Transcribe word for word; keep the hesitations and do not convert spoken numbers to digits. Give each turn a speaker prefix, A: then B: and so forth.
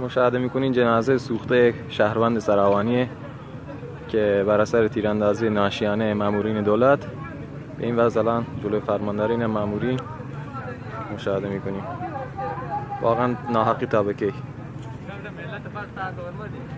A: مشاهده میکنین جنازه سوخته شهروند سراوانیه که بر اثر تیراندازی ناشیانه مامورین دولت به این وضع الان جلوی فرماندارین ماموری مشاهده میکنیم. واقعا ناحقی تا به کی.